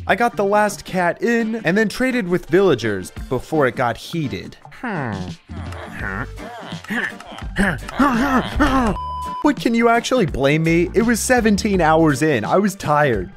I got the last cat in and then traded with villagers before it got heated. But can you actually blame me? It was 17 hours in. I was tired.